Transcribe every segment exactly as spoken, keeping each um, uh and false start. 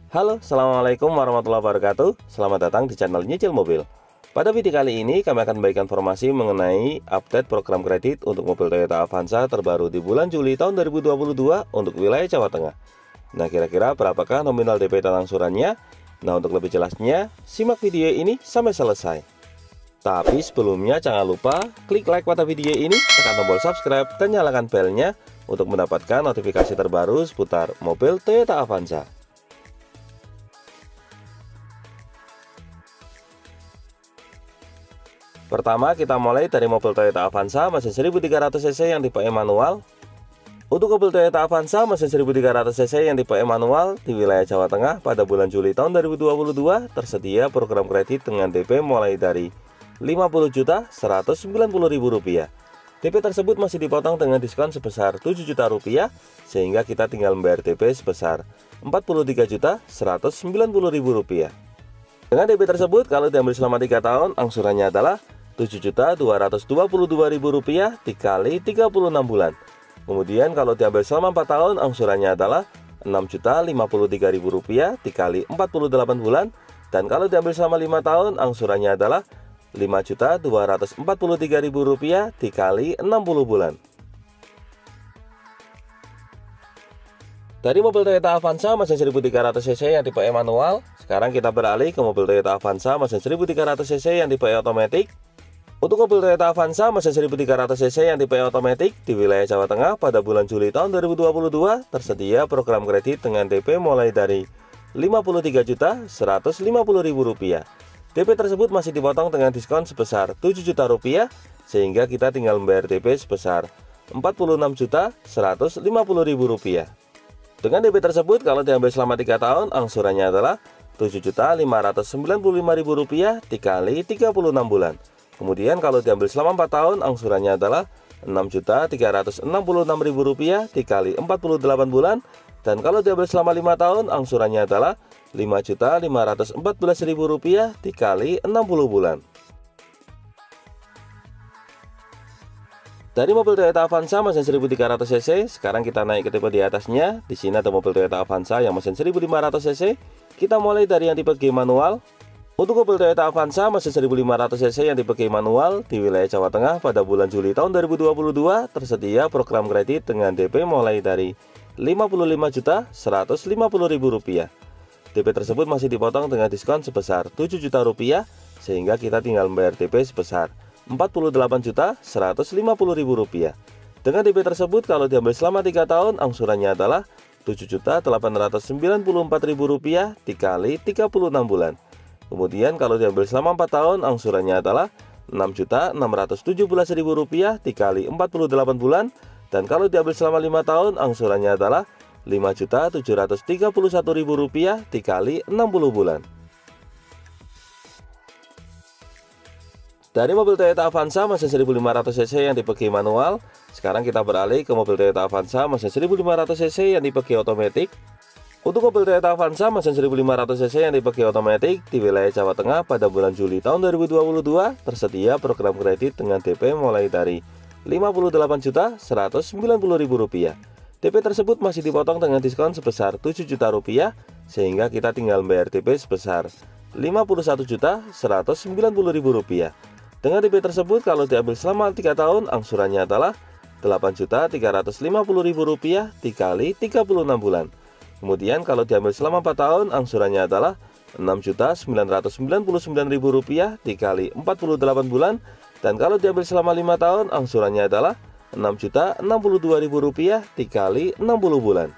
Halo, Assalamualaikum warahmatullahi wabarakatuh. Selamat datang di channel Nyicil Mobil. Pada video kali ini kami akan memberikan informasi mengenai update program kredit untuk mobil Toyota Avanza terbaru di bulan Juli tahun dua ribu dua puluh dua untuk wilayah Jawa Tengah. Nah, kira-kira berapakah nominal D P dan angsurannya? Nah, untuk lebih jelasnya, simak video ini sampai selesai. Tapi sebelumnya jangan lupa klik like pada video ini, tekan tombol subscribe dan nyalakan belnya untuk mendapatkan notifikasi terbaru seputar mobil Toyota Avanza. Pertama, kita mulai dari mobil Toyota Avanza mesin seribu tiga ratus cc yang tipe E manual. Untuk mobil Toyota Avanza mesin seribu tiga ratus cc yang tipe E manual di wilayah Jawa Tengah pada bulan Juli tahun dua ribu dua puluh dua tersedia program kredit dengan D P mulai dari lima puluh juta seratus sembilan puluh ribu rupiah. D P tersebut masih dipotong dengan diskon sebesar tujuh juta rupiah, sehingga kita tinggal membayar D P sebesar empat puluh tiga juta seratus sembilan puluh ribu rupiah. Dengan D P tersebut kalau diambil selama tiga tahun, angsurannya adalah tujuh juta dua ratus dua puluh dua ribu rupiah dikali tiga puluh enam bulan. Kemudian kalau diambil selama empat tahun, angsurannya adalah enam juta lima puluh tiga ribu rupiah dikali empat puluh delapan bulan. Dan kalau diambil selama lima tahun, angsurannya adalah lima juta dua ratus empat puluh tiga ribu rupiah dikali enam puluh bulan. Dari mobil Toyota Avanza mesin seribu tiga ratus cc yang tipe E manual, sekarang kita beralih ke mobil Toyota Avanza mesin seribu tiga ratus cc yang tipe E otomatis. Untuk mobil Toyota Avanza mesin seribu tiga ratus cc yang tipe E otomatis di wilayah Jawa Tengah pada bulan Juli tahun dua ribu dua puluh dua tersedia program kredit dengan D P mulai dari lima puluh tiga juta seratus lima puluh ribu rupiah. D P tersebut masih dipotong dengan diskon sebesar tujuh juta rupiah, sehingga kita tinggal membayar D P sebesar empat puluh enam juta seratus lima puluh ribu rupiah. Dengan D P tersebut kalau diambil selama tiga tahun, angsurannya adalah tujuh juta lima ratus sembilan puluh lima ribu rupiah dikali tiga puluh enam bulan. Kemudian kalau diambil selama empat tahun, angsurannya adalah enam juta tiga ratus enam puluh enam ribu rupiah dikali empat puluh delapan bulan. Dan kalau diambil selama lima tahun, angsurannya adalah lima juta lima ratus empat belas ribu rupiah dikali enam puluh bulan. Dari mobil Toyota Avanza mesin seribu tiga ratus cc, sekarang kita naik ke tipe di atasnya. Di sini ada mobil Toyota Avanza yang mesin seribu lima ratus cc. Kita mulai dari yang tipe G manual. Untuk mobil Toyota Avanza mesin seribu lima ratus cc yang tipe G manual di wilayah Jawa Tengah pada bulan Juli tahun dua ribu dua puluh dua tersedia program kredit dengan D P mulai dari lima puluh lima juta seratus lima puluh ribu rupiah. D P tersebut masih dipotong dengan diskon sebesar tujuh juta rupiah, sehingga kita tinggal membayar D P sebesar empat puluh delapan juta seratus lima puluh ribu rupiah. Dengan D P tersebut kalau diambil selama tiga tahun, angsurannya adalah tujuh juta delapan ratus sembilan puluh empat ribu rupiah dikali tiga puluh enam bulan. Kemudian kalau diambil selama empat tahun, angsurannya adalah enam juta enam ratus tujuh belas ribu rupiah dikali empat puluh delapan bulan. Dan kalau diambil selama lima tahun, angsurannya adalah lima juta tujuh ratus tiga puluh satu ribu rupiah dikali enam puluh bulan. Dari mobil Toyota Avanza mesin seribu lima ratus cc yang tipe G manual, sekarang kita beralih ke mobil Toyota Avanza mesin seribu lima ratus cc yang tipe G otomatis. Untuk mobil Toyota Avanza mesin seribu lima ratus cc yang tipe G otomatis di wilayah Jawa Tengah pada bulan Juli tahun dua ribu dua puluh dua tersedia program kredit dengan D P mulai dari lima puluh delapan juta seratus sembilan puluh ribu rupiah. D P tersebut masih dipotong dengan diskon sebesar tujuh juta rupiah, sehingga kita tinggal membayar D P sebesar lima puluh satu juta seratus sembilan puluh ribu rupiah. Dengan D P tersebut kalau diambil selama tiga tahun, angsurannya adalah delapan juta tiga ratus lima puluh ribu rupiah dikali tiga puluh enam bulan. Kemudian kalau diambil selama empat tahun, angsurannya adalah enam juta sembilan ratus sembilan puluh sembilan ribu rupiah dikali empat puluh delapan bulan. Dan kalau diambil selama lima tahun, angsurannya adalah enam juta enam puluh dua ribu rupiah dikali enam puluh bulan.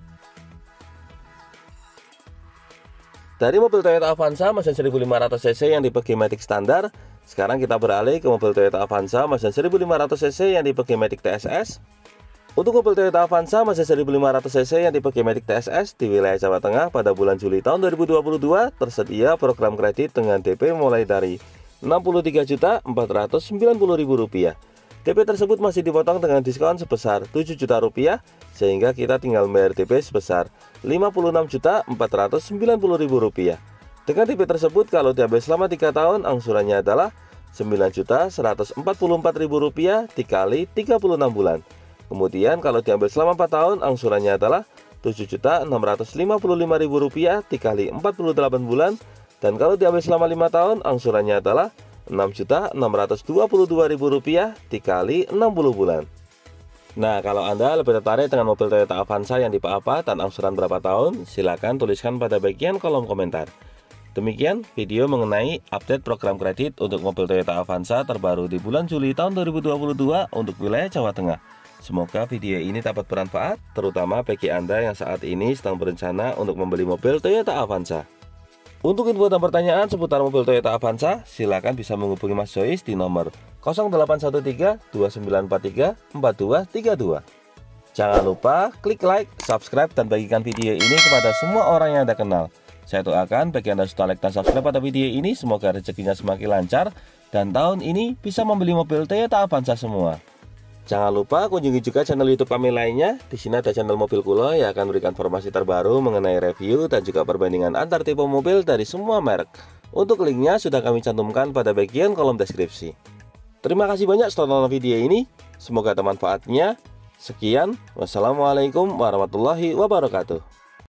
Dari mobil Toyota Avanza mesin seribu lima ratus cc yang tipe G-Matic standar, sekarang kita beralih ke mobil Toyota Avanza mesin seribu lima ratus cc yang tipe G-Matic T S S. Untuk mobil Toyota Avanza mesin seribu lima ratus cc yang tipe G-Matic T S S di wilayah Jawa Tengah pada bulan Juli tahun dua ribu dua puluh dua tersedia program kredit dengan D P mulai dari enam puluh tiga juta empat ratus sembilan puluh ribu rupiah. D P tersebut masih dipotong dengan diskon sebesar tujuh juta rupiah, sehingga kita tinggal membayar D P sebesar lima puluh enam juta empat ratus sembilan puluh ribu rupiah. Dengan D P tersebut kalau diambil selama tiga tahun, angsurannya adalah sembilan juta seratus empat puluh empat ribu rupiah dikali tiga puluh enam bulan. Kemudian kalau diambil selama empat tahun, angsurannya adalah tujuh juta enam ratus lima puluh lima ribu rupiah dikali empat puluh delapan bulan, dan kalau diambil selama lima tahun angsurannya adalah enam juta enam ratus dua puluh dua ribu rupiah dikali enam puluh bulan. Nah, kalau Anda lebih tertarik dengan mobil Toyota Avanza yang tipe apa dan angsuran berapa tahun, silakan tuliskan pada bagian kolom komentar. Demikian video mengenai update program kredit untuk mobil Toyota Avanza terbaru di bulan Juli tahun dua ribu dua puluh dua untuk wilayah Jawa Tengah. Semoga video ini dapat bermanfaat, terutama bagi Anda yang saat ini sedang berencana untuk membeli mobil Toyota Avanza. Untuk info dan pertanyaan seputar mobil Toyota Avanza, silakan bisa menghubungi Mas Jois di nomor nol delapan satu tiga dua sembilan empat tiga empat dua tiga dua. Jangan lupa klik like, subscribe, dan bagikan video ini kepada semua orang yang Anda kenal. Saya doakan bagi Anda sudah like dan subscribe pada video ini, semoga rezekinya semakin lancar dan tahun ini bisa membeli mobil Toyota Avanza semua. Jangan lupa kunjungi juga channel YouTube kami lainnya. Di sini ada channel Mobil Kulo yang akan memberikan informasi terbaru mengenai review dan juga perbandingan antar tipe mobil dari semua merek. Untuk linknya sudah kami cantumkan pada bagian kolom deskripsi. Terima kasih banyak sudah nonton video ini. Semoga bermanfaatnya. Sekian, wassalamualaikum warahmatullahi wabarakatuh.